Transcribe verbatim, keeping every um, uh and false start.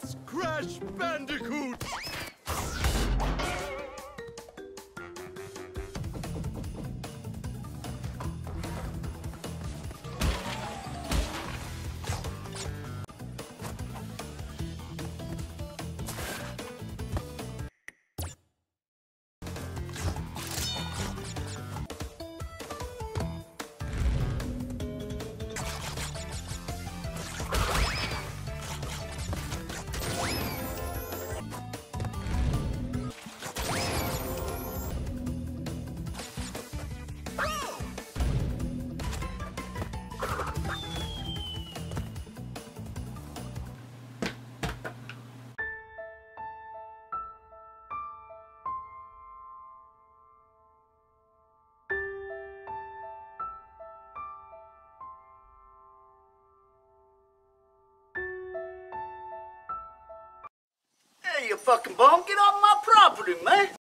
It's Crash Bandicoot! Hey, you fucking bum, get off my property, man!